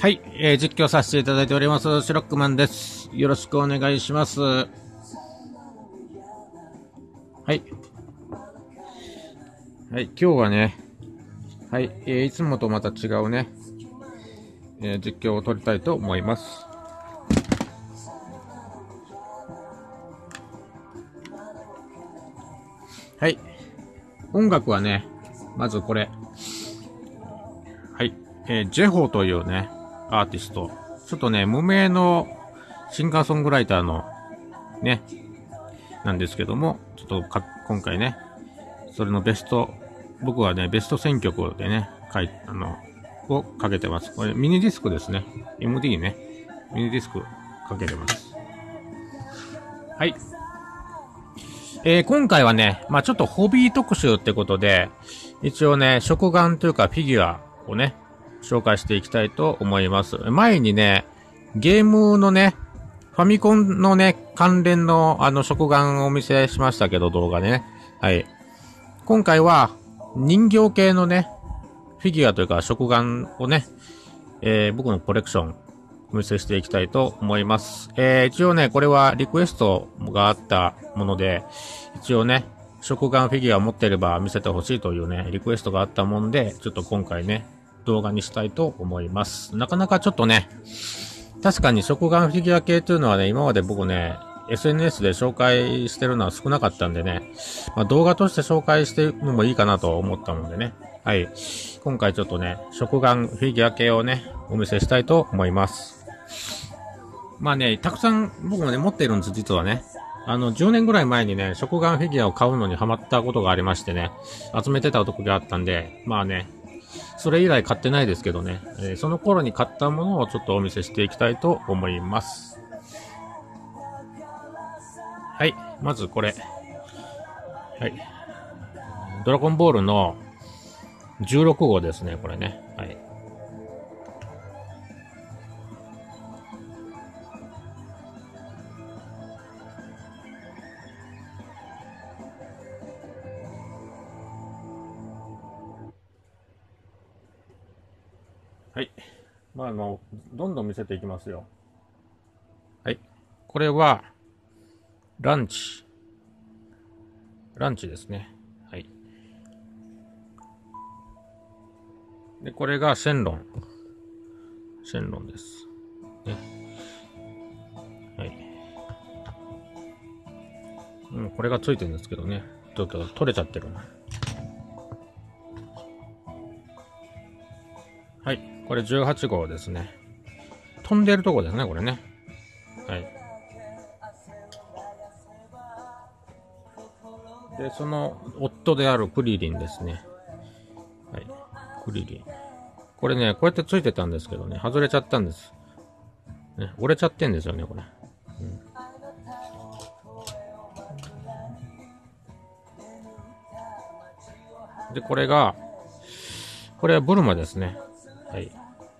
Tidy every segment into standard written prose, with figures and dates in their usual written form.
はい、実況させていただいております、シロックマンです。よろしくお願いします。はい。はい、今日はね、はい、いつもとまた違うね、実況を撮りたいと思います。はい。音楽はね、まずこれ。はい。ジェホというね、アーティスト。ちょっとね、無名のシンガーソングライターのね、なんですけども、ちょっと今回ね、それの僕はね、ベスト選曲でね、をかけてます。これミニディスクですね。MD ね。ミニディスクかけてます。はい。今回はね、まあちょっとホビー特集ってことで、一応ね、食玩というかフィギュアをね、紹介していきたいと思います。前にね、ゲームのね、ファミコンのね、関連の食玩をお見せしましたけど、動画でね。はい。今回は、人形系のね、フィギュアというか食玩をね、僕のコレクション、お見せしていきたいと思います。一応ね、これはリクエストがあったもので、一応ね、食玩フィギュアを持っていれば見せてほしいというね、リクエストがあったもんで、ちょっと今回ね、動画にしたいと思います。なかなかちょっとね、確かに食玩フィギュア系というのはね、今まで僕ね、SNS で紹介してるのは少なかったんでね、まあ、動画として紹介してるのもいいかなと思ったのでね。はい。今回ちょっとね、食玩フィギュア系をね、お見せしたいと思います。まあね、たくさん僕もね、持っているんです、実はね。10年ぐらい前にね、食玩フィギュアを買うのにハマったことがありましてね、集めてた時があったんで、まあね、それ以来買ってないですけどね、その頃に買ったものをちょっとお見せしていきたいと思います。はい、まずこれ。はい。ドラゴンボールの16号ですね、これね。はい。はい。まあ、どんどん見せていきますよ。はい。これは、ランチ。ランチですね。はい。で、これがシェンロン。シェンロンです。ね。はい。うん、これがついてるんですけどね。ちょっと取れちゃってるな。はい。これ18号ですね。飛んでるとこですね、これね。はい。で、その夫であるクリリンですね。はい。クリリン。これね、こうやってついてたんですけどね、外れちゃったんです。ね、折れちゃってんですよね、これ。うん、で、これはブルマですね。はい。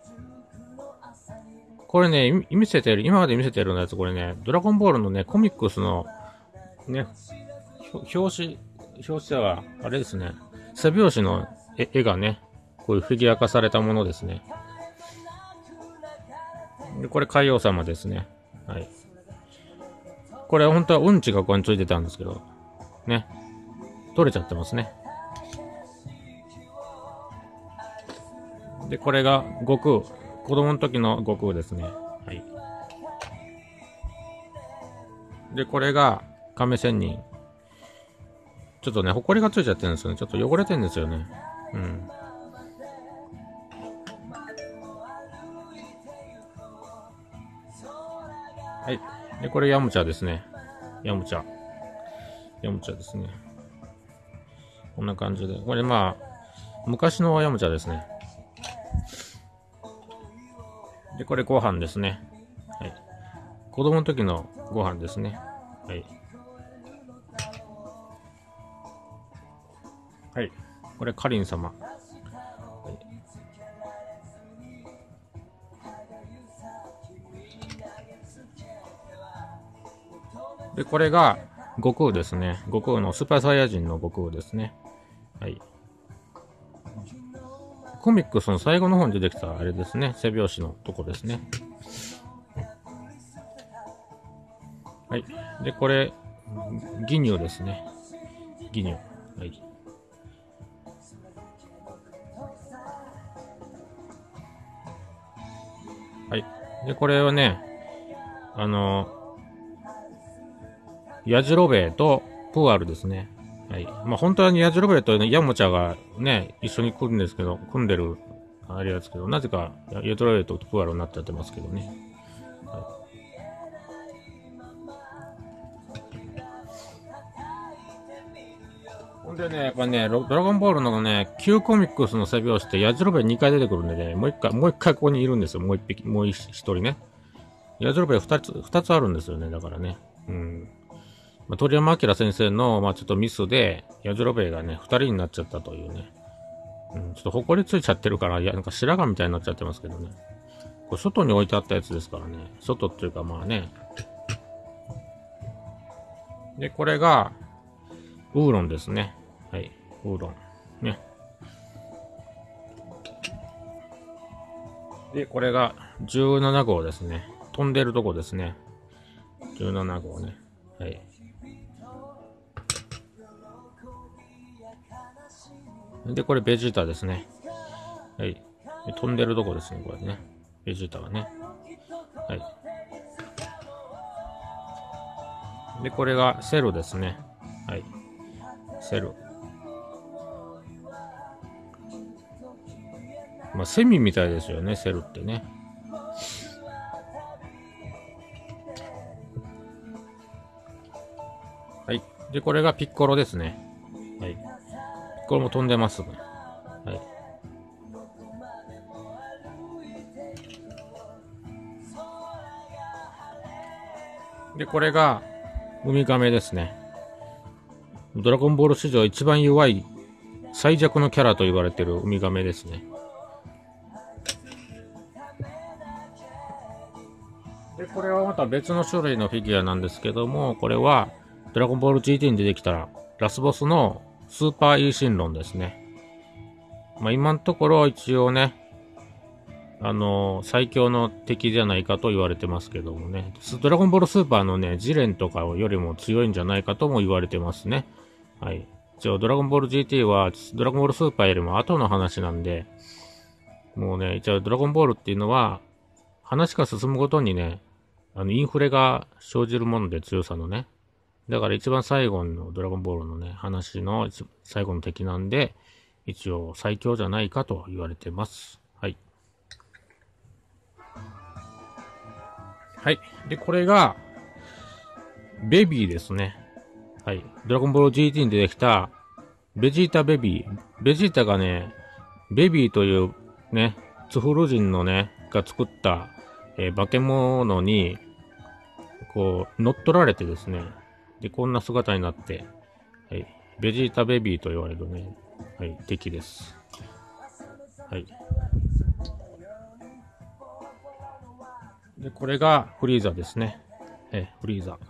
これね、今まで見せてるやつ、これね、ドラゴンボールのね、コミックスの、ね、表紙は、あれですね、背表紙の絵がね、こういうフィギュア化されたものですね。で、これ海王様ですね。はい。これ本当はうんちがここについてたんですけど、ね、取れちゃってますね。で、これが悟空。子供の時の悟空ですね。はい。で、これが亀仙人。ちょっとね、埃がついちゃってるんですよね。ちょっと汚れてるんですよね。うん。はい。で、これヤムチャですね。ヤムチャですね。こんな感じで。これまあ、昔のヤムチャですね。で、これご飯ですね。はい。子供の時のご飯ですね。はい。はい。これカリン様。はい。で、これが悟空ですね。悟空のスーパーサイヤ人の悟空ですね。はい。 コミックスの最後の方に出てきたあれですね。背拍子のとこですね。はい。で、これ、ギニューですね。ギニュー。はい。はい。で、これはね、ヤジロベエとプーアルですね。はい。まあ、本当はヤジロベエと、ね、ヤモチャがね、一緒に組んでる、あれですけど、なぜかヤジロベエとプーアルになっちゃってますけどね。はい、ほんでね、やっぱね、ドラゴンボールのね、旧コミックスの背拍子ってヤジロベエ2回出てくるんでね、もう一回ここにいるんですよ。もう一匹、もう一人ね。ヤジロベエ二つあるんですよね、だからね。うん。まあ、鳥山明先生の、まあ、ちょっとミスで、ヤジロベエがね、二人になっちゃったというね。うん、ちょっと埃ついちゃってるから、いや、なんか白髪みたいになっちゃってますけどね。これ外に置いてあったやつですからね。外っていうかまあね。で、これが、ウーロンですね。はい。ウーロン。ね。で、これが17号ですね。飛んでるとこですね。17号ね。はい。で、これベジータですね。はい。飛んでるとこですね、これね。ベジータがね。はい。で、これがセルですね。はい。セル。まあ、セミみたいですよね、セルってね。はい。で、これがピッコロですね。はい。ピッコロも飛んでますね。はい。で、これが、ウミガメですね。ドラゴンボール史上一番弱い最弱のキャラと言われているウミガメですね。で、これはまた別の種類のフィギュアなんですけども、これはドラゴンボール GT に出てきたラスボスのスーパーイーシンロンですね。まあ今のところ一応ね、最強の敵じゃないかと言われてますけどもね。ドラゴンボールスーパーのね、ジレンとかよりも強いんじゃないかとも言われてますね。はい。一応ドラゴンボール GT はドラゴンボールスーパーよりも後の話なんで、もうね、一応ドラゴンボールっていうのは、話が進むごとにね、インフレが生じるもので強さのね。だから一番最後のドラゴンボールのね、話の最後の敵なんで、一応最強じゃないかと言われてます。はい。はい。で、これが、ベビーですね。はい。ドラゴンボール GT に出てきた、ベジータベビー。ベジータがね、ベビーというね、ツフル人のね、が作った、化け物に、こう、乗っ取られてですね、で、こんな姿になって、はい。ベジータベビーと言われるね、はい、敵です。はい。で、これがフリーザですね。フリーザ。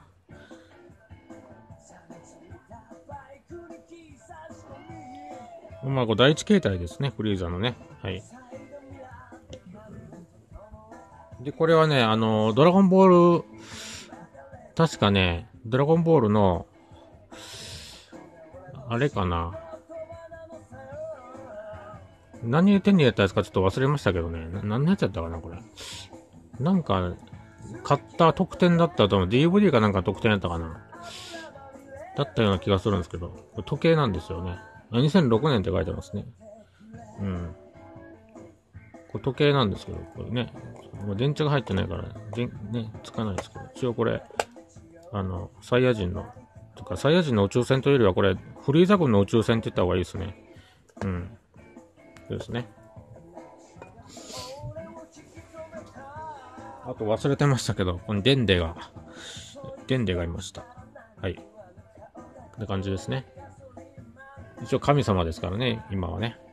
まあ、第一形態ですね、フリーザのね。はい。で、これはね、ドラゴンボール、確かね、ドラゴンボールの、あれかな。何手に入れたやつかちょっと忘れましたけどね。何のやつやったかな、これ。なんか、買った特典だったと思う。DVD かなんか特典やったかな。だったような気がするんですけど、時計なんですよね。2006年って書いてますね。うん。これ時計なんですけど、これね。電池が入ってないから、ね、つかないですけど、一応これ、サイヤ人の、とか、サイヤ人の宇宙船というよりはこれ、フリーザ軍の宇宙船って言った方がいいですね。うん。そうですね。あと忘れてましたけど、ここにデンデがいました。はい。こんな感じですね。一応神様ですからね、今はね。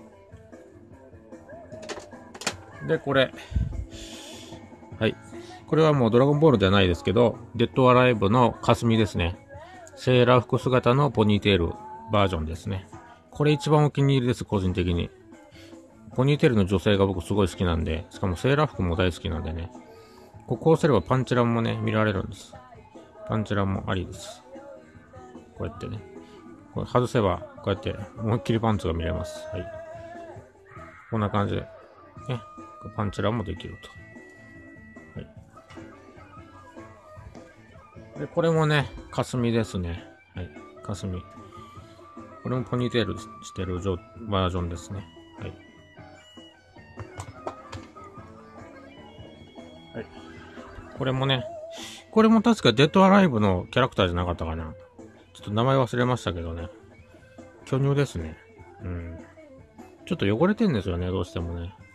で、これ。はい。ここれはもうドラゴンボールではないですけど、デッドアライブの霞ですね。セーラー服姿のポニーテールバージョンですね。これ一番お気に入りです、個人的に。ポニーテールの女性が僕すごい好きなんで、しかもセーラー服も大好きなんでね。こうすればパンチランもね、見られるんです。パンチランもありです。こうやってね。これ外せば、こうやって思いっきりパンツが見れます。はい。こんな感じで、ね。パンチランもできると。はい。で、これもね、霞ですね。はい。霞。これもポニーテールしてるバージョンですね。はい。はい。これもね、これも確かデッドアライブのキャラクターじゃなかったかな。ちょっと名前忘れましたけどね。巨乳ですね。うん。ちょっと汚れてんですよね、どうしてもね。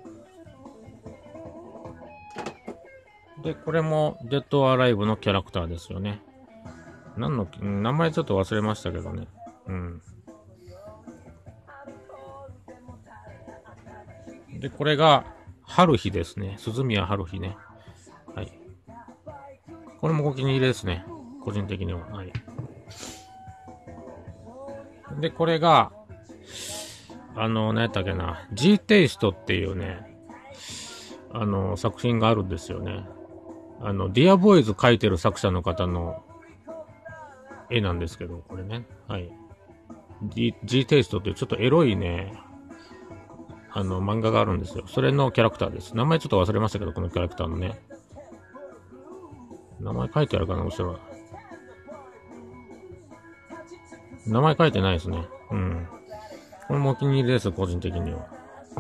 で、これもデッドアライブのキャラクターですよね。名前ちょっと忘れましたけどね。うん。で、これが、春日ですね。鈴宮春日ね。はい。これもお気に入りですね。個人的には。はい。で、これが、何やったっけな。G テイストっていうね、作品があるんですよね。ディアボーイズ描いてる作者の方の絵なんですけど、これね。はい。G テイストっていうちょっとエロいね、漫画があるんですよ。それのキャラクターです。名前ちょっと忘れましたけど、このキャラクターのね。名前書いてあるかな、後ろ。名前書いてないですね。うん。これもお気に入りです、個人的には。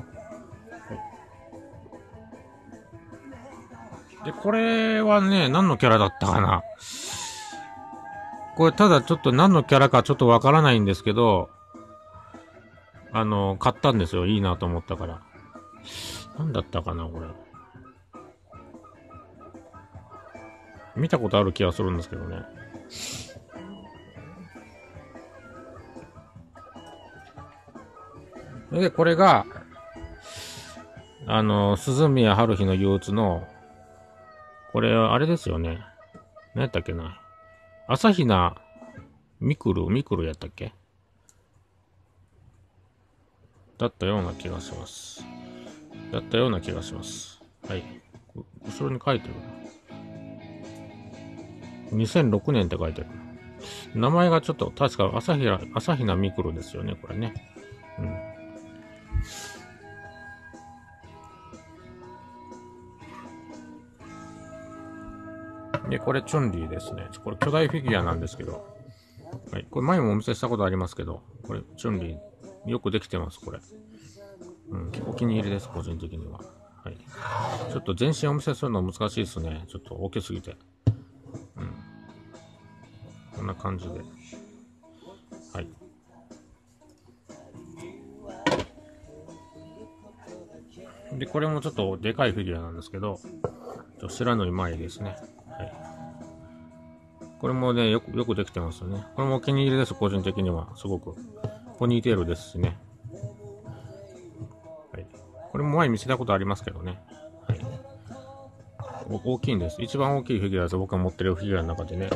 で、これはね、何のキャラだったかな。これただちょっと何のキャラかちょっとわからないんですけど、買ったんですよ。いいなと思ったから。何だったかな、これ。見たことある気がするんですけどね。で、これが、鈴宮春日の憂鬱の、これ、あれですよね。何やったっけな。朝比奈ミクルやったっけだったような気がします。はい。後ろに書いてる。2006年って書いてる。名前がちょっと、確か朝比奈ミクルですよね、これね。うん。で、これチュンリーですね。これ巨大フィギュアなんですけど。はい。これ前もお見せしたことありますけど、これチュンリー、よくできてます、これ。うん、お気に入りです、個人的には。はい。ちょっと全身お見せするの難しいですね。ちょっと大きすぎて。うん。こんな感じで。はい。で、これもちょっとでかいフィギュアなんですけど、白塗り前ですね。はい。これもね、よくできてますよね。これもお気に入りです、個人的には。すごく。ポニーテールですしね。はい。これも前見せたことありますけどね。はい。大きいんです。一番大きいフィギュアです。僕が持ってるフィギュアの中でね。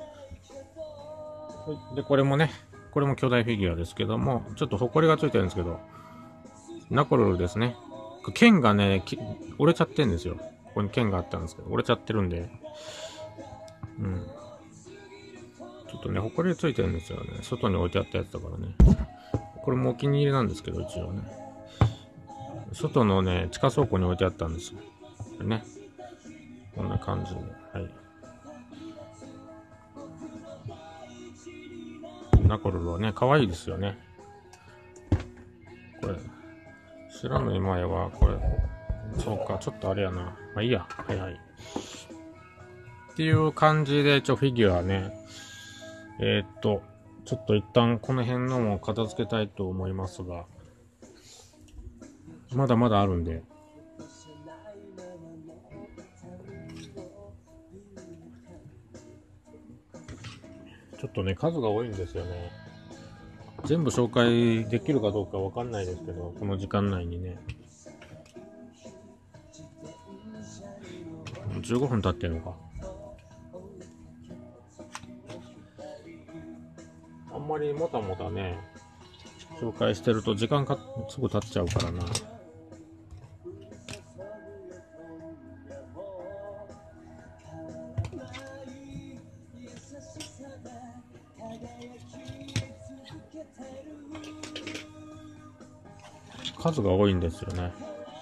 で、これも巨大フィギュアですけども、ちょっと埃がついてるんですけど、ナコルルですね。剣がね、折れちゃってるんですよ。ここに剣があったんですけど、折れちゃってるんで、うん。ちょっとね、埃ついてるんですよね。外に置いてあったやつだからね。これもお気に入りなんですけど、一応ね。外のね、地下倉庫に置いてあったんですよ。これね。こんな感じで。はい。ナコルルはね、可愛いですよね。これ、白の今やは、これ、そうか、ちょっとあれやな。まあいいや。はいはい。っていう感じで、フィギュアね。ちょっと一旦この辺のも片付けたいと思いますが、まだまだあるんで。ちょっとね、数が多いんですよね。全部紹介できるかどうかわかんないですけど、この時間内にね。 15分経ってるのか。あんまりもたもたね、紹介してると時間がすぐ経っちゃうからな。数が多いんですよね。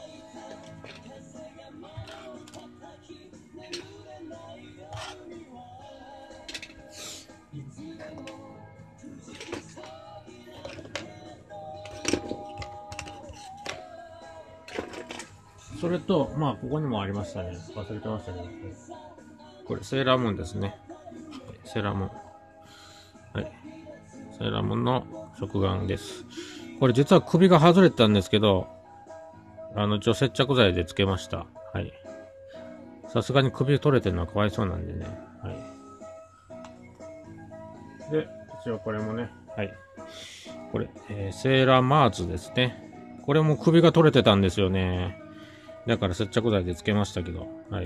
それと、まあ、ここにもありましたね。忘れてましたけど。これ、セーラームーンですね。セーラームーン。はい。セーラームーンの食玩です。これ実は首が外れてたんですけど、接着剤でつけました。はい。さすがに首取れてるのはかわいそうなんでね。はい。で、一応これもね、はい。これ、セーラーマーズですね。これも首が取れてたんですよね。だから接着剤でつけましたけど、はい。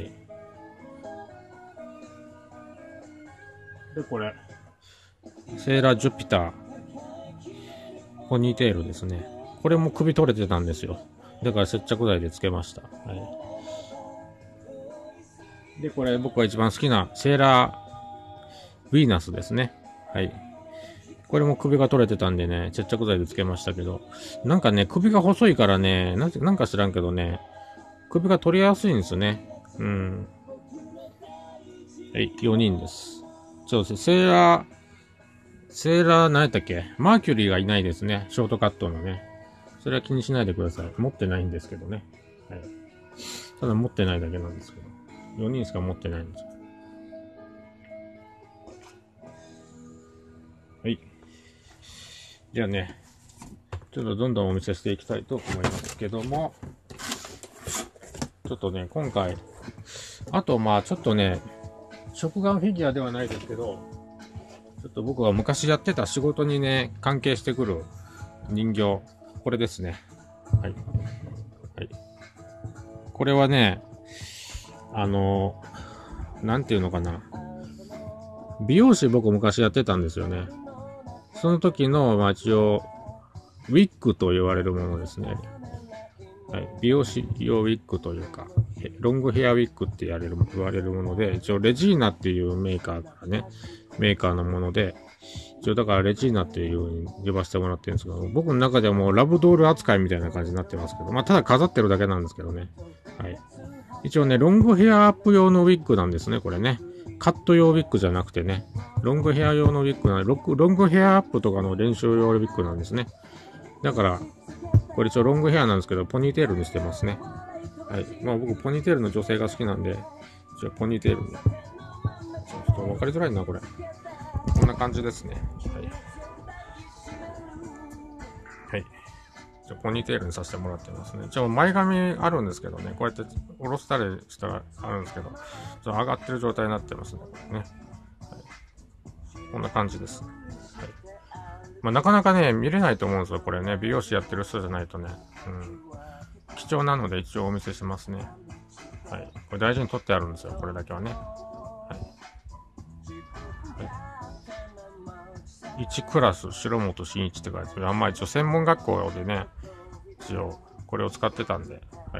で、これ、セーラージュピター、ポニーテールですね。これも首取れてたんですよ。だから接着剤でつけました。はい。で、これ僕が一番好きなセーラーヴィーナスですね。はい。これも首が取れてたんでね、接着剤でつけましたけど、なんかね、首が細いからね、なんか知らんけどね、首が取りやすいんですね。うん。はい、4人です。そうですね、セーラー、何やったっけ？マーキュリーがいないですね。ショートカットのね。それは気にしないでください。持ってないんですけどね。はい。ただ持ってないだけなんですけど。4人しか持ってないんですよ。はい。じゃあね、ちょっとどんどんお見せしていきたいと思いますけども、ちょっとね、今回、あとまあちょっとね、食玩フィギュアではないですけど、ちょっと僕が昔やってた仕事にね、関係してくる人形、これですね。はい。はい。これはね、なんていうのかな。美容師僕昔やってたんですよね。その時の、まあ一応、ウィッグと言われるものですね。はい。美容師用ウィッグというか、ロングヘアウィッグって言われるもので、一応レジーナっていうメーカーからね、メーカーのもので、一応だからレジーナっていう風に呼ばせてもらってるんですけど、僕の中ではもうラブドール扱いみたいな感じになってますけど、まあただ飾ってるだけなんですけどね。はい。一応ね、ロングヘアアップ用のウィッグなんですね、これね。カット用ウィッグじゃなくてね、ロングヘア用のウィッグなんで、ロングヘアアップとかの練習用ウィッグなんですね。だから、これ一応ロングヘアなんですけど、ポニーテールにしてますね。はい。まあ僕、ポニーテールの女性が好きなんで、一応ポニーテールに。ちょっと分かりづらいな、これ。こんな感じですね。はい。はい。じゃポニーテールにさせてもらってますね。一応前髪あるんですけどね、こうやって下ろしたりしたらあるんですけど、ちょっと上がってる状態になってますね。はい、こんな感じです。はい。まあ、なかなかね、見れないと思うんですよ。これね、美容師やってる人じゃないとね。うん。貴重なので一応お見せしますね。はい。これ大事に取ってあるんですよ。これだけはね。はい。はい、1クラス、白本真一って書いてある。あんま一応専門学校でね、一応これを使ってたんで。はい。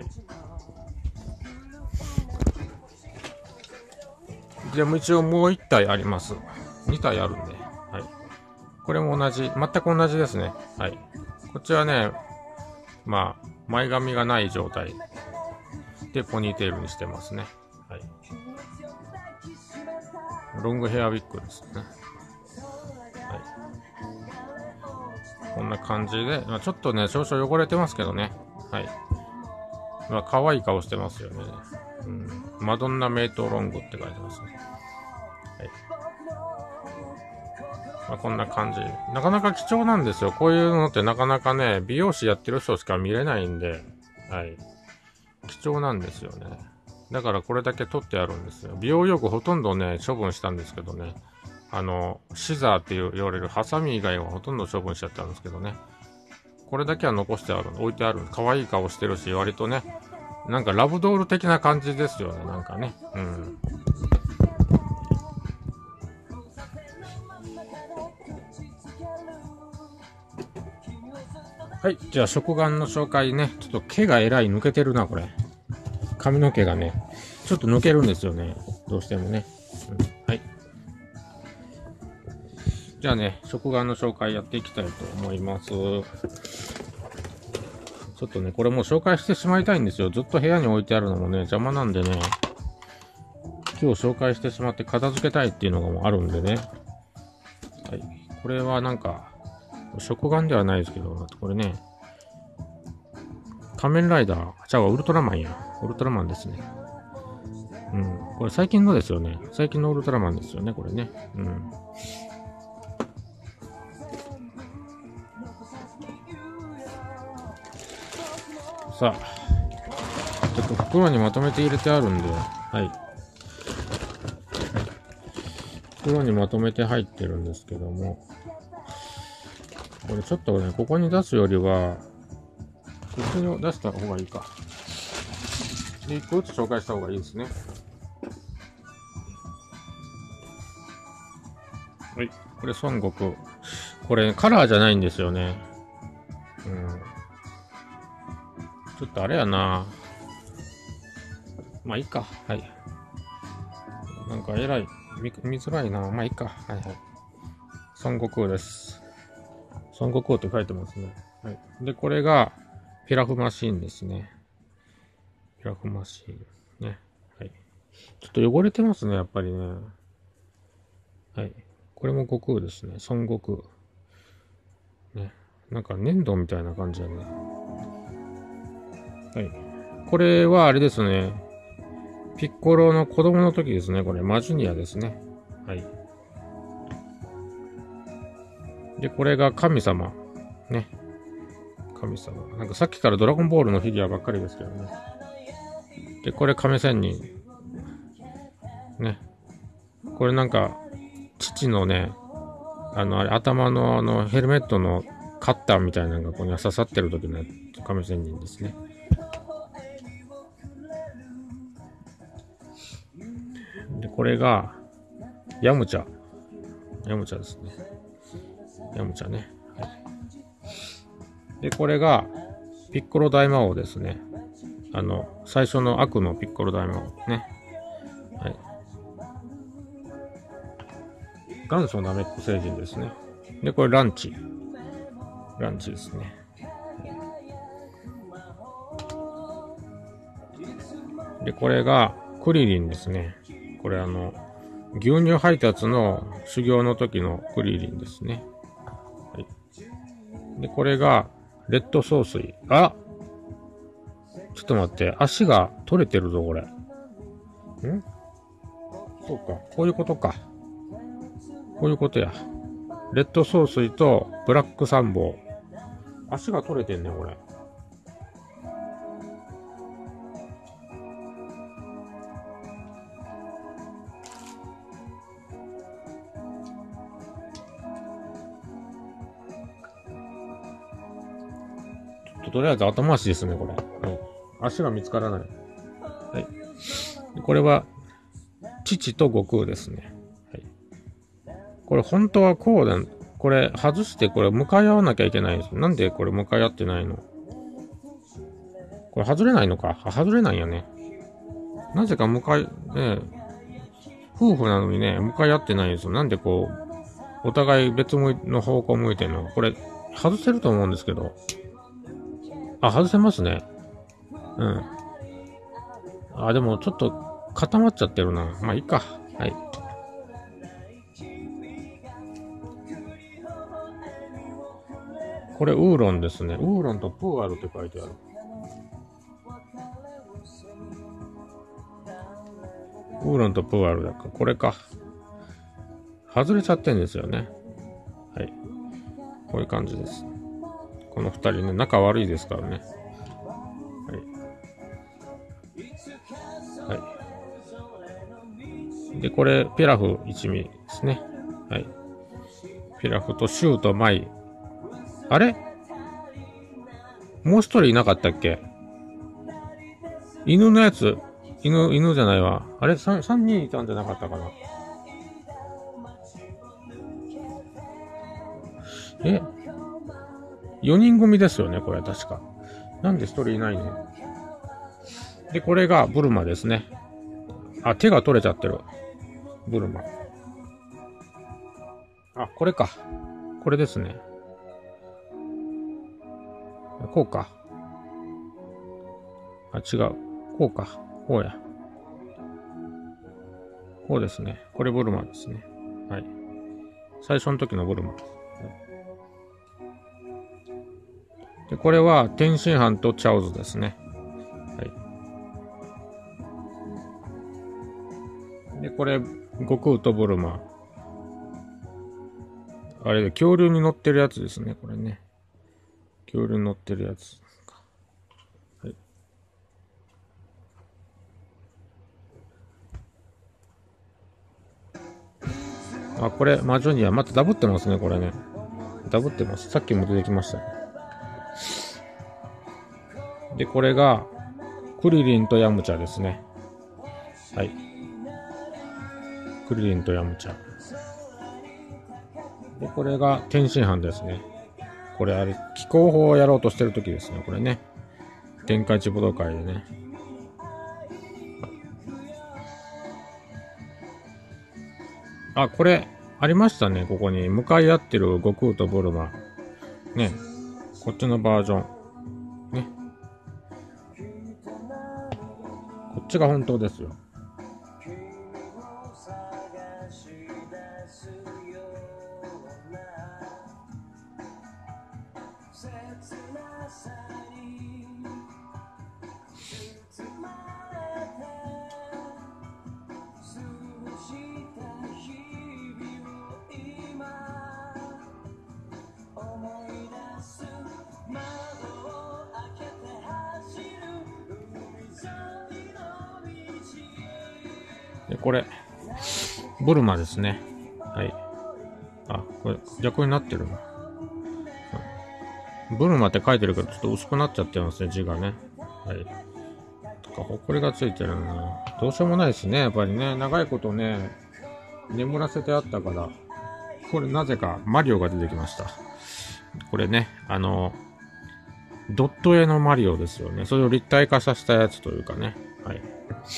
でも一応もう1体あります。2体あるんで。はい。これも同じ、全く同じですね。はい。こっちはね、まあ、前髪がない状態でポニーテールにしてますね。はい。ロングヘアウィッグですね。はい。こんな感じで、まあ、ちょっとね、少々汚れてますけどね。はい。まあ、可愛い顔してますよね。うん。マドンナメイトロングって書いてますね。はい。まあ、こんな感じ。なかなか貴重なんですよ。こういうのってなかなかね、美容師やってる人しか見れないんで、はい。貴重なんですよね。だからこれだけ取ってあるんですよ。美容用具ほとんどね、処分したんですけどね。シザーって言われるハサミ以外はほとんど処分しちゃったんですけどね。これだけは残してある、置いてある。可愛い顔してるし、割とね、 なんかラブドール的な感じですよね、なんかね。うん。はい。じゃあ、食玩の紹介ね。ちょっと毛がえらい抜けてるな、これ。髪の毛がね、ちょっと抜けるんですよね。どうしてもね。うん、はい。じゃあね、食玩の紹介やっていきたいと思います。ちょっとね、これもう紹介してしまいたいんですよ。ずっと部屋に置いてあるのもね、邪魔なんでね、今日紹介してしまって片付けたいっていうのがもうあるんでね。はい。これはなんか、食玩ではないですけど、これね、仮面ライダー、ウルトラマンや。ウルトラマンですね。うん。これ最近のですよね。最近のウルトラマンですよね、これね。うん。さあ、ちょっと袋にまとめて入れてあるんで、はい。袋にまとめて入ってるんですけども、これちょっとね、ここに出すよりは、こっちに出した方がいいか。で、一個ずつ紹介した方がいいですね。はい。これ孫悟空。これカラーじゃないんですよね。うん。ちょっとあれやな。まあいいか。はい。なんかえらい。見づらいな。まあいいか。はいはい。孫悟空です。孫悟空って書いてますね。はい。で、これが、ピラフマシーンですね。ピラフマシーン。ね。はい。ちょっと汚れてますね、やっぱりね。はい。これも悟空ですね。孫悟空。ね。なんか粘土みたいな感じだね。はい。これはあれですね。ピッコロの子供の時ですね。これ、マジュニアですね。はい。で、これが神様。ね。神様。なんかさっきからドラゴンボールのフィギュアばっかりですけどね。で、これ亀仙人。ね。これなんか、父のね、頭のヘルメットのカッターみたいなのがここに刺さってる時の亀仙人ですね。で、これが、ヤムチャ。ヤムチャですね。ヤムチャね。はい。で、これが、ピッコロ大魔王ですね。最初の悪のピッコロ大魔王ね。はい。元祖ナメック星人ですね。で、これランチ。ランチですね。で、これがクリリンですね。これ牛乳配達の修行の時のクリリンですね。はい。で、これがレッドソースイ。あ、ちょっと待って。足が取れてるぞ、これ。そうか。こういうことか。こういうことや。レッドソースイとブラックサンボウ。足が取れてんね、これ。とりあえず後回しですね、これ。はい。足が見つからない。はい。これは、父と悟空ですね。はい。これ本当はこうだ。これ外してこれ向かい合わなきゃいけないんです。なんでこれ向かい合ってないの？これ外れないのか？外れないよね。なぜか夫婦なのにね、向かい合ってないんですよ。なんでこう、お互い別の方向向いてんの？これ、外せると思うんですけど。あ、外せますね。うん。あ、でもちょっと固まっちゃってるな。まあいいか。はい。これウーロンですね。ウーロンとプーアルって書いてある。ウーロンとプーアルだか。これか。外れちゃってんですよね。はい。こういう感じです。この二人ね、仲悪いですからね。はい。はい。で、これ、ピラフ一味ですね。はい。ピラフとシューとマイ。あれもう一人いなかったっけ？ 犬のやつ、犬じゃないわ。あれ、3人いたんじゃなかったかな。4人組ですよね、これ確か。なんで1人いないの？で、これがブルマですね。あ、手が取れちゃってる。ブルマ。あ、これか。これですね。こうか。あ、違う。こうか。こうや。こうですね。これブルマですね。はい。最初の時のブルマ。で、これは天津飯とチャオズですね。はい。で、これ、悟空とブルマ。あれで、恐竜に乗ってるやつですね、これね。恐竜に乗ってるやつ。はい。あ、これ、魔女にはまたダブってますね、これね。ダブってます。さっきも出てきましたね。で、これが、クリリンとヤムチャですね。はい。クリリンとヤムチャ。で、これが天津飯ですね。これあれ、気候法をやろうとしてる時ですね、これね。天下一武道会でね。あ、これ、ありましたね、ここに。向かい合ってる悟空とブルマ。ね。こっちのバージョン。ね。こっちが本当ですよ。で、これ、ブルマですね。はい。あ、これ、逆になってるな。ブルマって書いてるけど、ちょっと薄くなっちゃってますね、字がね。はい。とか、ほこりがついてるな。どうしようもないですね、やっぱりね。長いことね、眠らせてあったから、これなぜかマリオが出てきました。これね、ドット絵のマリオですよね。それを立体化させたやつというかね。はい。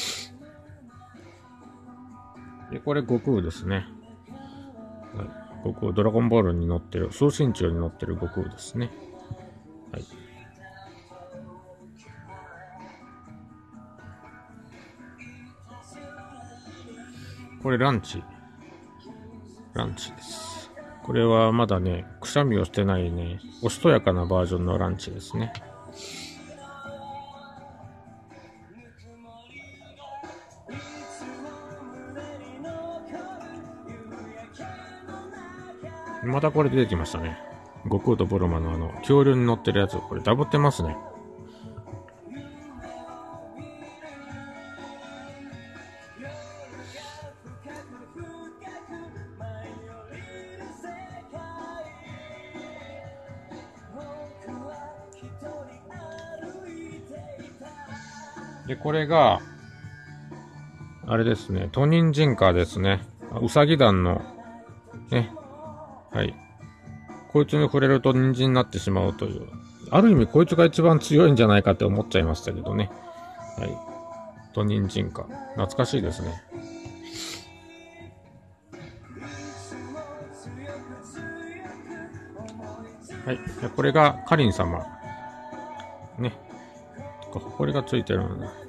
で、これ悟空ですね。はい。悟空、ドラゴンボールに乗ってる、送信中に乗ってる悟空ですね。はい。これランチです。これはまだね、くしゃみをしてないね、おしとやかなバージョンのランチですね。またこれ出てきましたね。悟空とブルマの恐竜に乗ってるやつ、これダブってますね。で、これが、あれですね、トニンジンカーですね。うさぎ団の、ね、はい。こいつに触れると人参になってしまうという。ある意味こいつが一番強いんじゃないかって思っちゃいましたけどね。はい。トニンジンカー。懐かしいですね。はい。これがカリン様。ね。これがついてるのね。はい。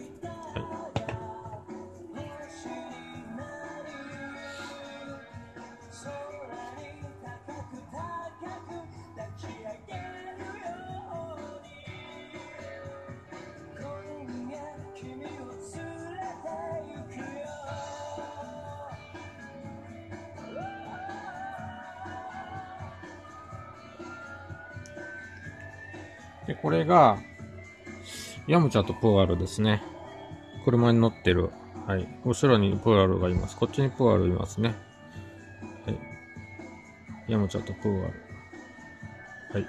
で、これが、ヤムチャとプーアルですね。車に乗ってる。はい。後ろにプーアルがいます。こっちにプーアルいますね。はい。ヤムチャとプーアル。はい。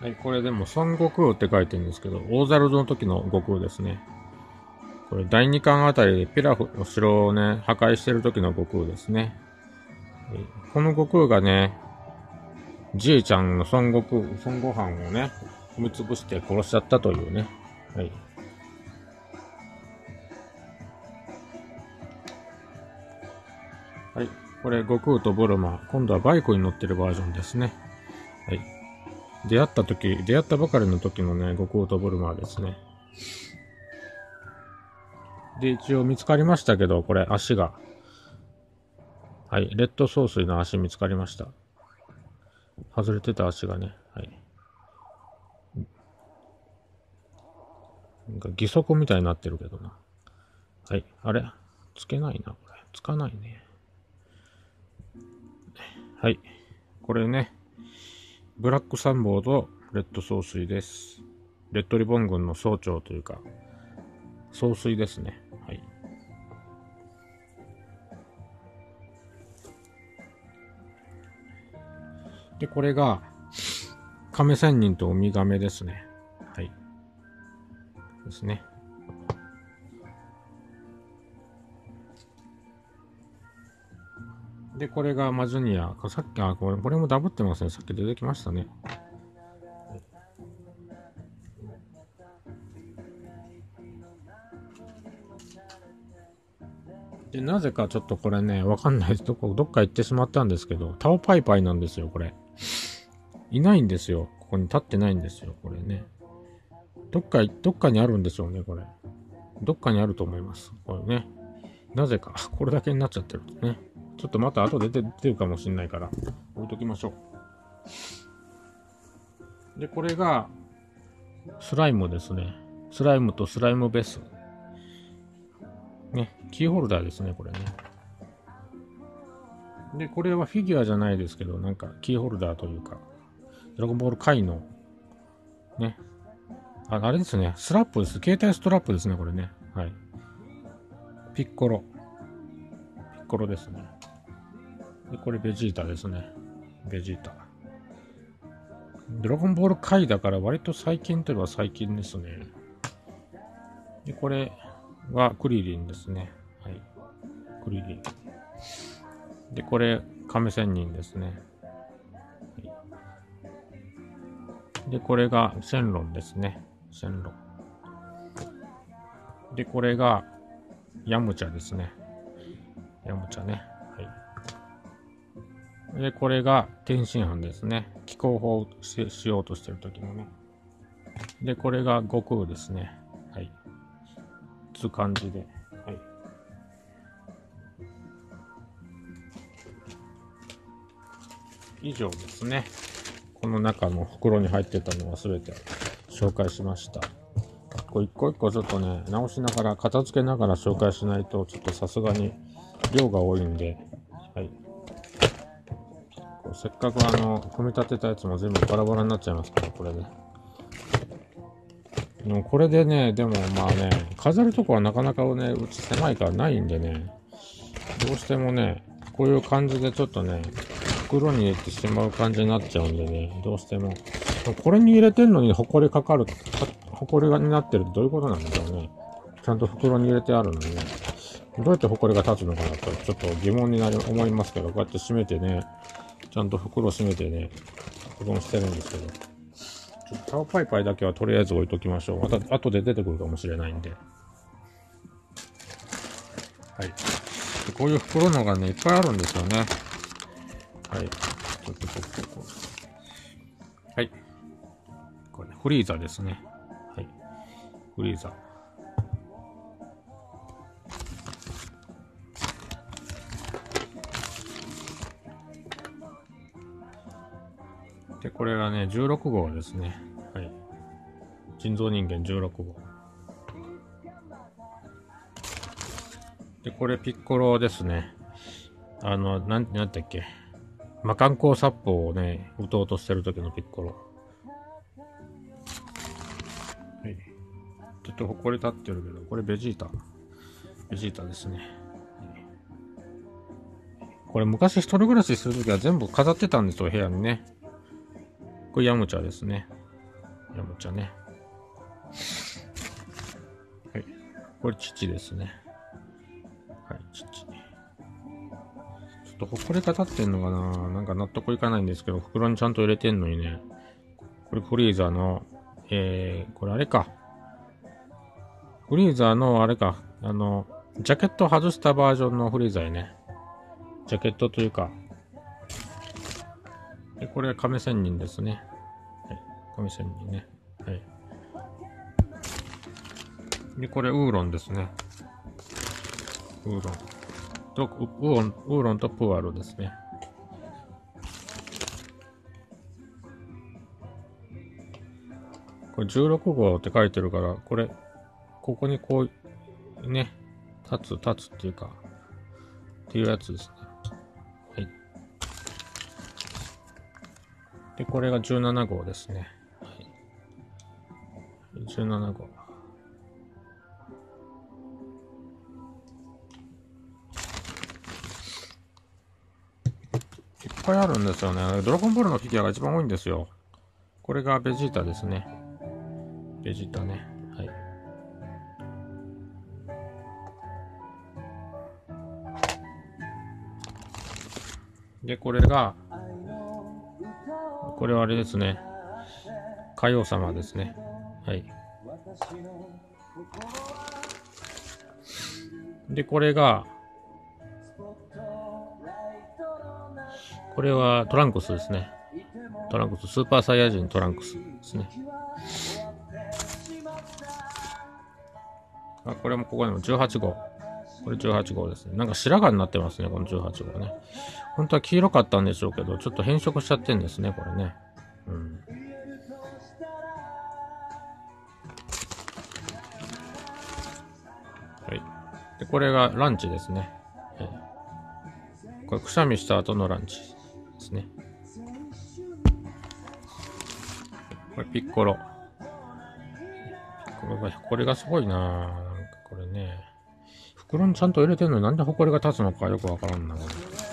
はい、これでも孫悟空って書いてるんですけど、大猿の時の悟空ですね。これ第2巻あたりでピラフの城をね、破壊してる時の悟空ですね。この悟空がね、じいちゃんの孫悟飯をね、踏み潰して殺しちゃったというね。はい。はい。これ、悟空とブルマ。今度はバイクに乗ってるバージョンですね。はい。出会ったばかりの時のね、悟空とブルマですね。で、一応見つかりましたけど、これ、足が。はい。レッドソースの足見つかりました。外れてた足がね。はい。なんか義足みたいになってるけどな。はい。あれつけないな、これ。つかないね。はい。これね、ブラックサンボーとレッド総帥です。レッドリボン軍の総長というか、総帥ですね。はい。で、これが、亀仙人とウミガメですね。はい。ですね。で、これがマジュニア。さっき、これもダブってますね。さっき出てきましたね。で、なぜかちょっとこれね、わかんない。どっか行ってしまったんですけど、タオパイパイなんですよ、これ。いないんですよ。ここに立ってないんですよ、これね。どっかにあるんでしょうね、これ。どっかにあると思います。これね。なぜか、これだけになっちゃってるとね。ちょっとまた後で出てるかもしんないから、置いときましょう。で、これが、スライムですね。スライムとスライムベース。ね、キーホルダーですね、これね。で、これはフィギュアじゃないですけど、なんかキーホルダーというか、ドラゴンボール界の、ね。あれですね、スラップです。携帯ストラップですね、これね。はい。ピッコロですね。で、これベジータですね。ベジータ。ドラゴンボール界だから割と最近といえば最近ですね。で、これはクリリンですね。はい。クリリン。で、これ、亀仙人ですね。はい、で、これがシェンロンですね。シェンロン。で、これがヤムチャですね。ヤムチャね。はい。で、これが天津飯ですね。気候法しようとしてる時のね。で、これが悟空ですね。はい。つう感じで。はい。以上ですね。この中の袋に入ってたのは全て紹介しました。これ一個一個ちょっとね、直しながら、片付けながら紹介しないと、ちょっとさすがに量が多いんで、はい。せっかく組み立てたやつも全部バラバラになっちゃいますから、これで。でもこれでね、でもまあね、飾るとこはなかなかね、うち狭いからないんでね、どうしてもね、こういう感じでちょっとね、袋に入れてしまう感じになっちゃうんでね、どうしても。これに入れてんのにホコリかかる、ホコリがになってるってどういうことなんでしょうね。ちゃんと袋に入れてあるのにね。どうやってホコリが立つのかなと、ちょっと疑問に思いますけど、こうやって閉めてね、ちゃんと袋閉めてね、保存してるんですけど。ちょっとタオパイパイだけはとりあえず置いときましょう。また後で出てくるかもしれないんで。はい。でこういう袋のがね、いっぱいあるんですよね。はい。ちょっとはい。これ、ね、フリーザですね。はい。フリーザ。で、これがね、16号ですね。はい。人造人間16号。で、これピッコロですね。なんだっけ。魔漢光殺法をね、撃とうとしてる時のピッコロ。はい。ちょっと埃立ってるけど、これベジータ。ベジータですね。これ昔一人暮らしするときは全部飾ってたんですよ、部屋にね。これヤムチャですね。 ヤムチャね。はい。これ父ですね。はい、父。ちょっとほこりが立ってんのかな、なんか納得いかないんですけど、袋にちゃんと入れてんのにね。これフリーザーの、これあれか。フリーザーのあれか。ジャケットを外したバージョンのフリーザーね。ジャケットというか。で、これは亀仙人ですね。はい。亀仙人ね。はい。で、これウーロンですね。ウーロン。ウーロンとプーアルですね。これ16号って書いてるから、これ、ここにこう、ね、立つっていうか、っていうやつですね。はい。で、これが17号ですね。はい。17号。いっぱいあるんですよね。ドラゴンボールのフィギュアが一番多いんですよ。これがベジータですね。ベジータね。はい。で、これはあれですね。海王様ですね。はい。で、これはトランクスですね。トランクス、スーパーサイヤ人トランクスですね。あ、これもここにも18号。これ18号ですね。なんか白髪になってますね、この18号ね。本当は黄色かったんでしょうけど、ちょっと変色しちゃってんですね、これね。うん。はい。で、これがランチですね。はい。これ、くしゃみした後のランチですね。これ、ピッコロ。これがすごいなぁ。なんかこれね。袋にちゃんと入れてんのになんでホコリが立つのかよくわからんな、こ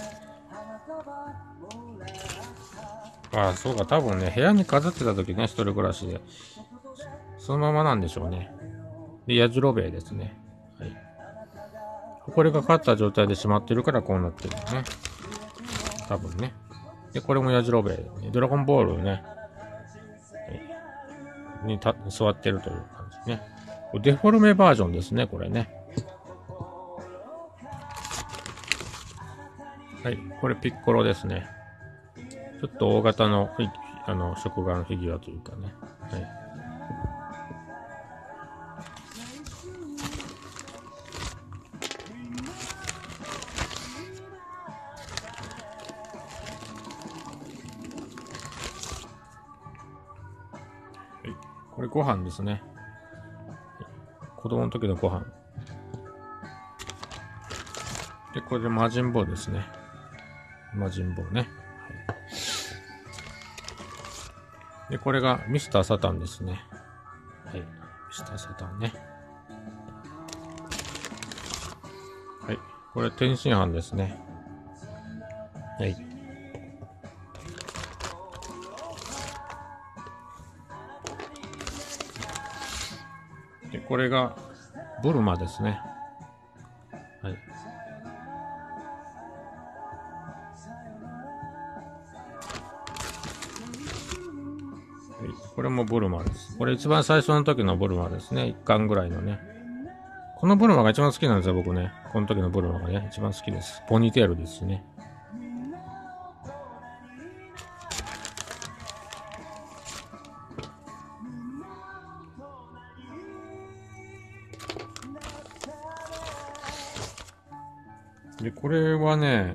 れ。ああ、そうか。多分ね、部屋に飾ってた時ね、一人暮らしで。そのままなんでしょうね。で、ヤジロベエですね。はい。ホコリがかかった状態でしまってるからこうなってるね。多分ね。で、これもヤジロベエ。ドラゴンボールね。に座ってるという感じね。デフォルメバージョンですね、これね。はい、これピッコロですね。ちょっと大型の食玩フィギュアというかね。はい。これご飯ですね。子供の時のご飯。で、これで魔人坊ですね。魔人坊ね。はい、で、これがミスターサタンですね。はい。ミスターサタンね。はい。これ天津飯ですね。はい。で、これがブルマですね。はい。これもブルマです。これ一番最初の時のブルマですね。1巻ぐらいのね。このブルマが一番好きなんですよ、僕ね。この時のブルマがね、一番好きです。ポニーテールですしね。で、これはね、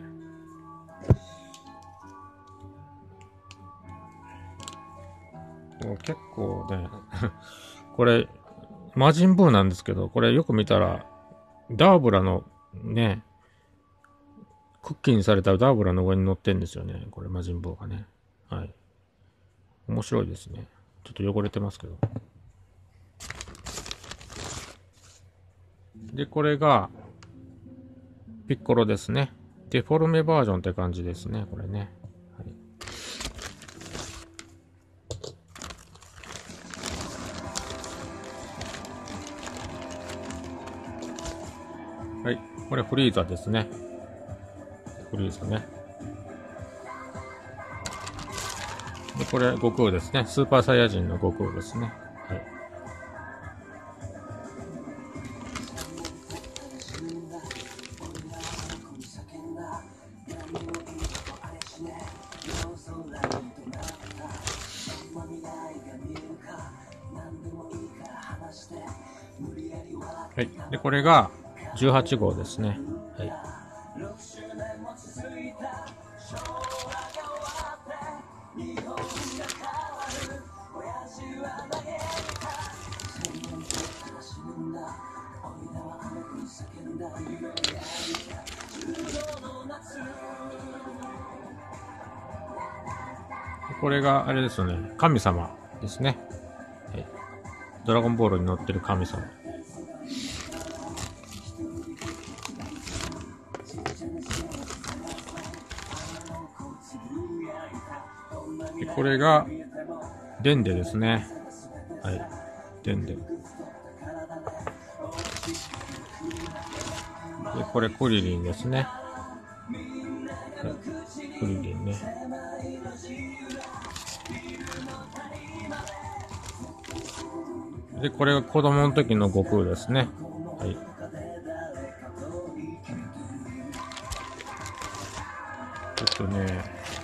結構ね、これ、魔人ブーなんですけど、これよく見たら、ダーブラのね、クッキーにされたダーブラの上に乗ってんですよね。これ魔人ブーがね。はい。面白いですね。ちょっと汚れてますけど。で、これが、ピッコロですね。デフォルメバージョンって感じですね、これね。はい、 はい。これフリーザですね。フリーザね。で、これ悟空ですね。スーパーサイヤ人の悟空ですね。はい。はい。で、これが18号ですね。はい。これがあれですよね。神様ですね。はい。ドラゴンボールに乗ってる神様。で、これがデンデですね。はい。デンデ。で、これクリリンですね。はい、クリリンね。で、これが子供の時の悟空ですね。はい。ちょっとね。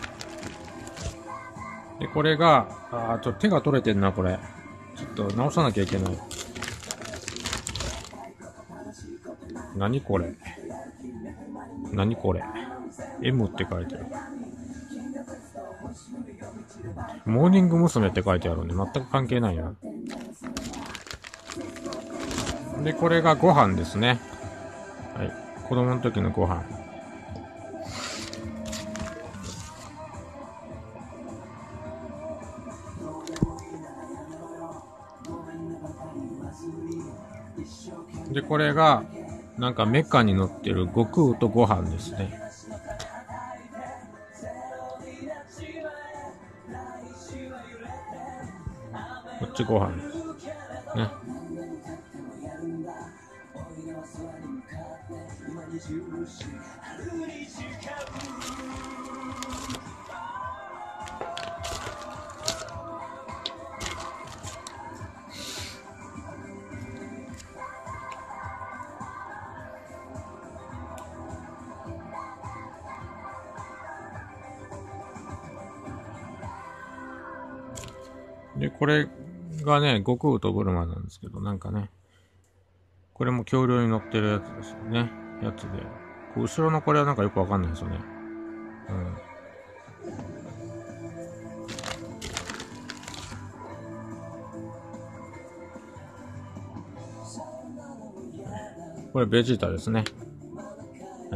で、これが、ちょっと手が取れてんな、これ。ちょっと直さなきゃいけない。何これ。何これ。M って書いてある。モーニング娘。って書いてあるんで、全く関係ないな。で、これがご飯ですね。はい。子供の時のご飯。で、これが、なんかメカに乗ってる悟空とご飯ですね。こっちご飯です。ね。で、これがね、悟空とブルマなんですけど、なんかね、これも恐竜に乗ってるやつですよね。やつで。後ろのこれはなんかよくわかんないですよね。うん。これベジータですね。はい。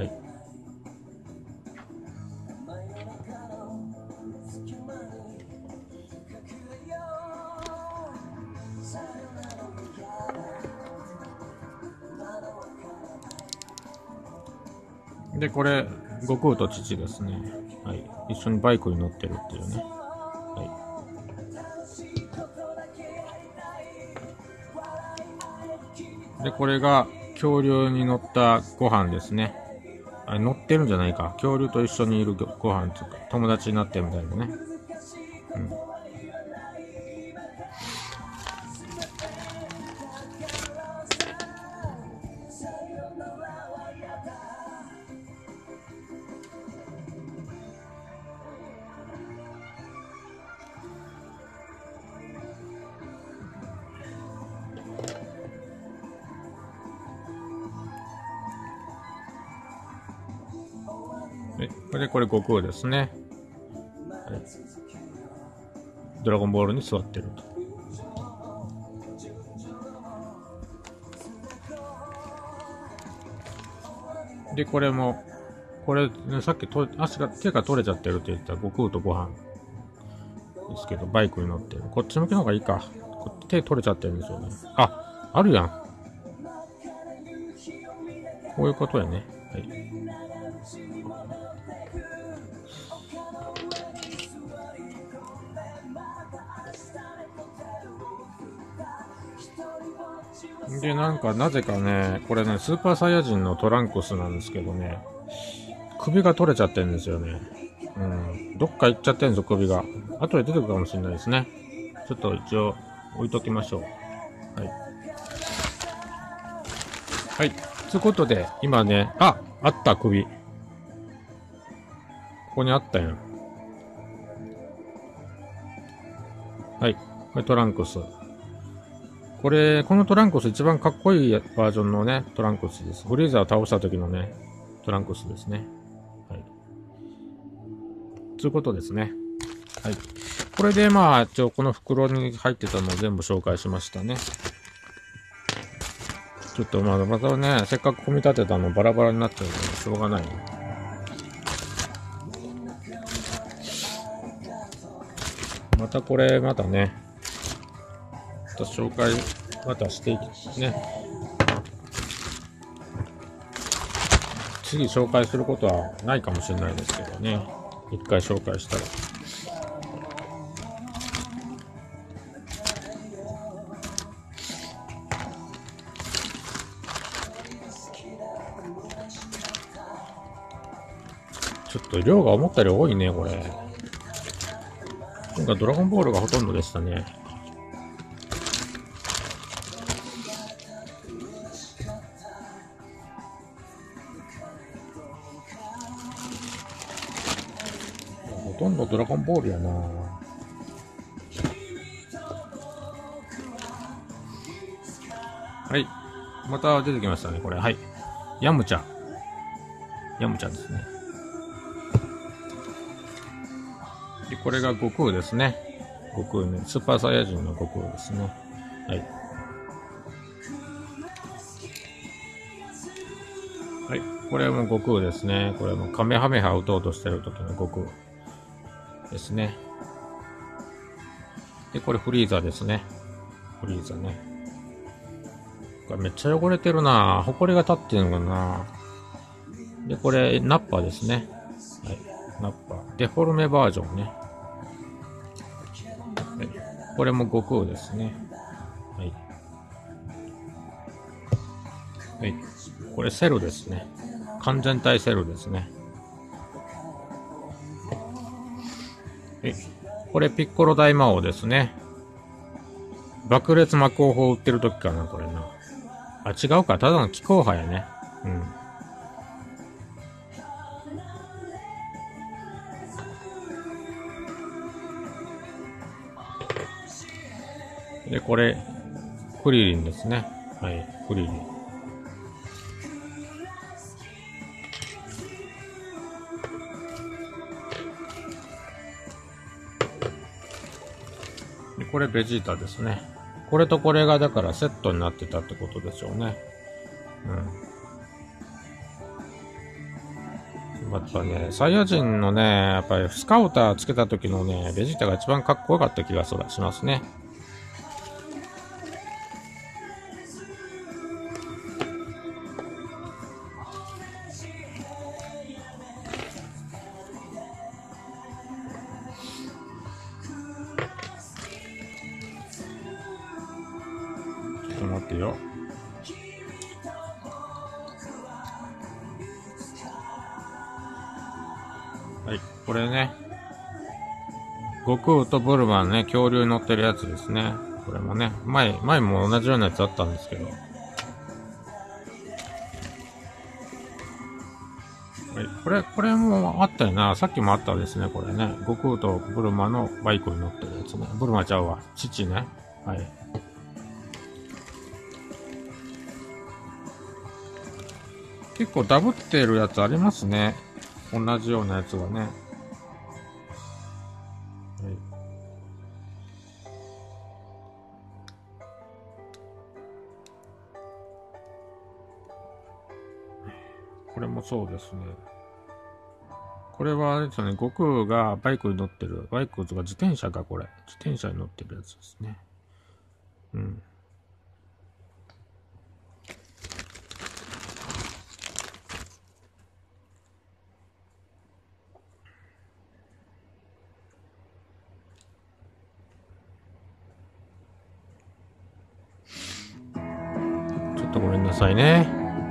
で、これ、悟空と父ですね。はい。一緒にバイクに乗ってるっていうね。はい。で、これが恐竜に乗ったご飯ですね。あれ乗ってるんじゃないか。恐竜と一緒にいるご飯とか、友達になってるみたいなね。うん。これ悟空ですね。はい。ドラゴンボールに座ってると。で、これも、これ、ね、さっき手が取れちゃってるって言った悟空とご飯ですけど、バイクに乗ってる。こっち向きの方がいいか。手取れちゃってるんですよね。あるやん。こういうことやね。はい。 で、なんか、なぜかね、これね、スーパーサイヤ人のトランクスなんですけどね、首が取れちゃってるんですよね。うん。どっか行っちゃってるんですよ、首が。後で出てくるかもしれないですね。ちょっと一応、置いときましょう。はい。はい。ということで、今ね、あった、首。ここにあったやん。はい。これトランクス。このトランクス一番かっこいいバージョンのね、トランクスです。フリーザーを倒した時のね、トランクスですね。はい。ということですね。はい。これでまあ、一応この袋に入ってたのを全部紹介しましたね。ちょっとまたね、せっかく組み立てたのバラバラになっちゃうので、しょうがない。またこれ、またね、また紹介、またしていき、ね。次紹介することはないかもしれないですけどね。一回紹介したら。ちょっと量が思ったより多いね、これ。今回ドラゴンボールがほとんどでしたね。ほとんどドラゴンボールやな。はい。また出てきましたね、これ。はい。ヤムチャ。ヤムチャですね。で、これが悟空ですね。悟空ね。スーパーサイヤ人の悟空ですね。はい。はい。これも悟空ですね。これもカメハメハ打とうとしてる時の悟空ですね。で、これフリーザですね。フリーザね。これめっちゃ汚れてるなぁ。埃が立ってるのかな。で、これ、ナッパですね。はい。ナッパ。デフォルメバージョンね。はい。これも悟空ですね。はい。はい。これセルですね。完全体セルですね。はい。これピッコロ大魔王ですね。爆裂魔法砲売ってる時かな、これな。あ、違うか。ただの気候派やね。うん。で、これ、クリリンですね。はい、クリリン。で、これベジータですね。これとこれがだからセットになってたってことでしょうね。うん。やっぱね、サイヤ人のね、やっぱりスカウターつけた時のね、ベジータが一番かっこよかった気がしますね。ちょっと待ってよ。はい、これね。悟空とブルマンね、恐竜に乗ってるやつですね。これもね、前も同じようなやつあったんですけど。はい、これもあったよな。さっきもあったですね、これね。悟空とブルマのバイクに乗ってるやつね。ブルマちゃうわ。父ね。はい。結構ダブってるやつありますね。同じようなやつがね。はい。これもそうですね。これはあれですよね、悟空がバイクに乗ってる、バイクとか自転車か、これ。自転車に乗ってるやつですね。うん。 なさいね。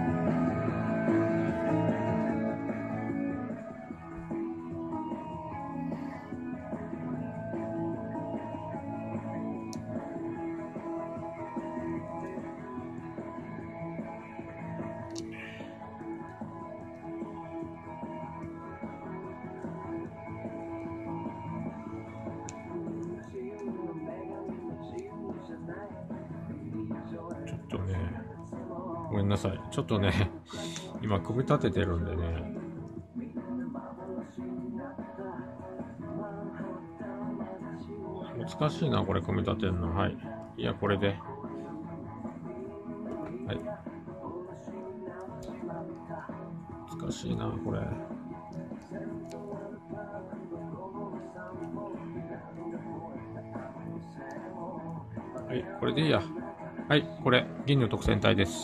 ちょっとね、ごめんなさい。ちょっとね、今組み立ててるんでね。難しいな、これ組み立てるの。はい。いや、これで。はい。難しいな、これ。はい、これでいいや。はい、これ、銀の特選体です。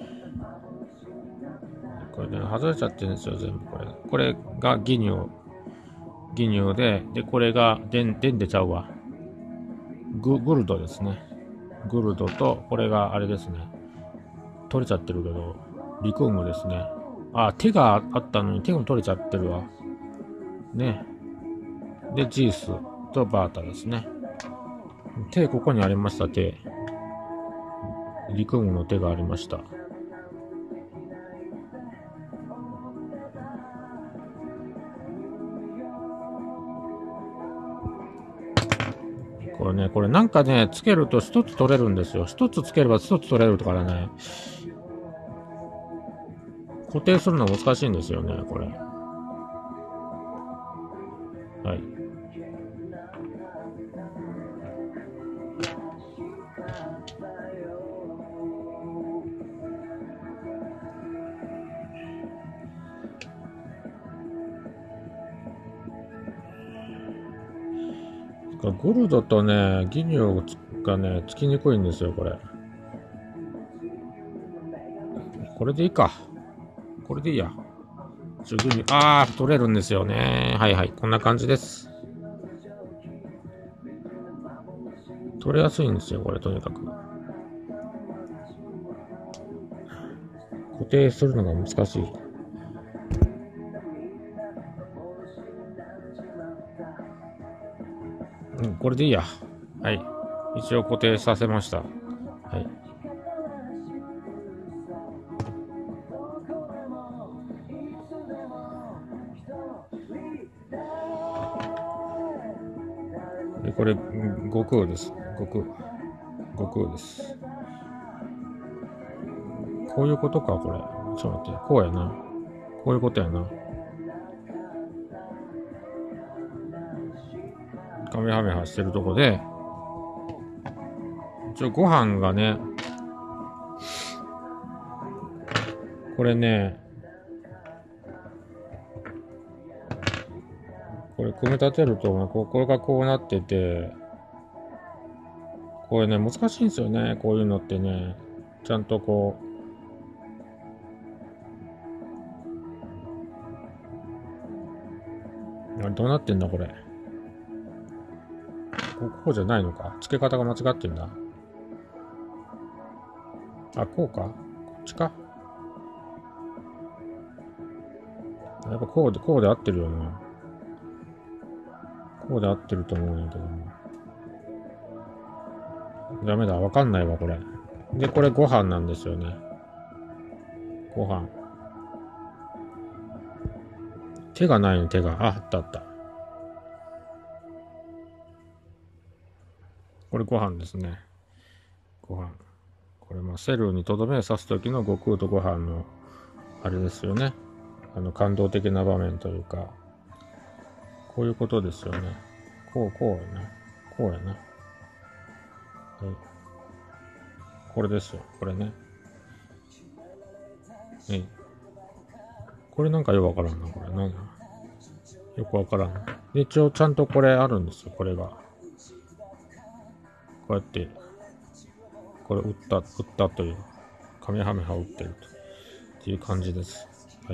これね、外れちゃってるんですよ、全部これ。これが銀乳で、これが電でちゃうわ。グルドですね。グルドと、これがあれですね。取れちゃってるけど、リクームですね。あ、手があったのに手も取れちゃってるわ。ね。で、ジースとバータですね。手、ここにありました、手。リクームの手がありました。これなんかね、つけると一つ取れるんですよ。一つつければ一つ取れるからね。固定するの難しいんですよね、これ。はい。ゴルドとね、ギニョがね、つきにくいんですよ、これ。これでいいか。これでいいや。取れるんですよね。はいはい。こんな感じです。取れやすいんですよ、これ、とにかく。固定するのが難しい。これでいいや。はい。一応固定させました。はい。で、これ、悟空です。悟空です。こういうことか、これ。ちょっと待って。こうやな。こういうことやな。カメハメハしてるとこで、ご飯がね、これね、これ組み立てると、これがこうなってて、これね、難しいんですよね、こういうのってね。ちゃんとこう、どうなってんだ、これ。こうじゃないのか。付け方が間違ってんだ。あ、こうか。こっちか。やっぱこうで合ってるよな。こうで合ってると思うんやけども。ダメだ、わかんないわ、これ。で、これご飯なんですよね。ご飯。手がないの、手が。あったあった。これご飯ですね。ご飯。これセルにとどめを刺す時の悟空とご飯の、あれですよね。感動的な場面というか、こういうことですよね。こうやな。こうやな。はい。これですよ。これね。はい。これなんかよくわからんな。これなんだ。よくわからん。で、一応ちゃんとこれあるんですよ。これが。こうやって、これ打ったという、カメハメハ打ってると。っていう感じです。はい。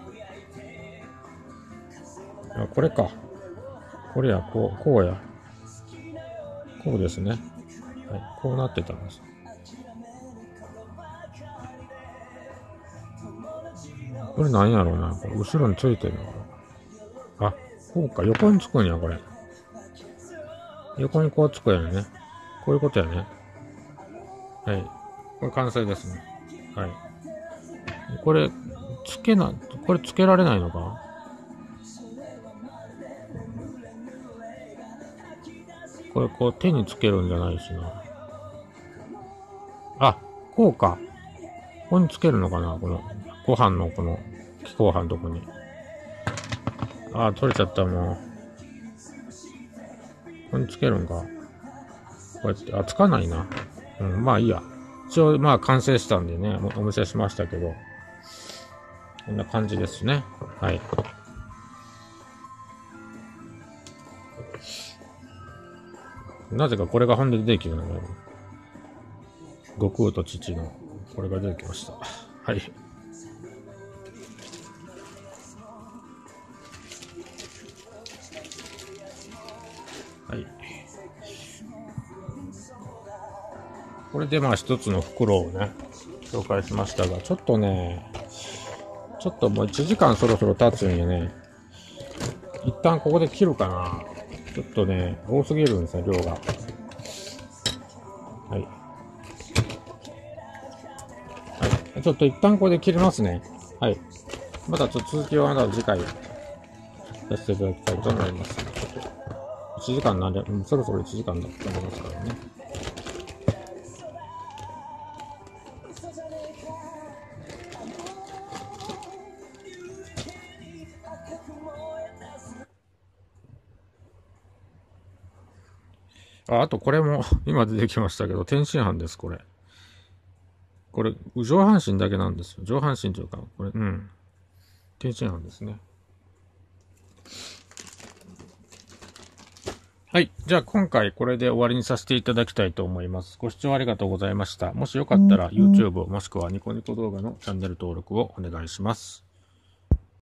あ、これか。これや、こうや。 こうですね。はい。こうなってたんです。これ何やろうな。これ後ろについてるのかな。あ、こうか。横につくんや、これ。横にこうつくやね。こういうことやね。はい。これ完成ですね。はい。これ、これつけられないのか。これこう手につけるんじゃないしな。あ、こうか。ここにつけるのかな、この、ご飯のこの、気候飯のとこに。あ、取れちゃったもう。ここにつけるんか。こうやって、あ、つかないな。うん、まあいいや。一応、まあ完成したんでね、お見せしましたけど。こんな感じですね。はい。なぜかこれが本で出てきるのね。悟空と父の、これが出てきました。はい。はい。これでまあ一つの袋をね、紹介しましたが、ちょっとね、ちょっともう1時間そろそろ経つんでね、一旦ここで切るかな。ちょっとね、多すぎるんですね、量が。はい。はい。ちょっと一旦ここで切りますね。はい。またちょっと続きはまた次回させていただきたいと思います。ちょっと1時間なんで、そろそろ1時間だと思いますからね。あとこれも今出てきましたけど、天津飯です、これ。これ、上半身だけなんですよ。上半身というか、これ、天津飯ですね。はい。じゃあ今回これで終わりにさせていただきたいと思います。ご視聴ありがとうございました。もしよかったら YouTube もしくはニコニコ動画のチャンネル登録をお願いします。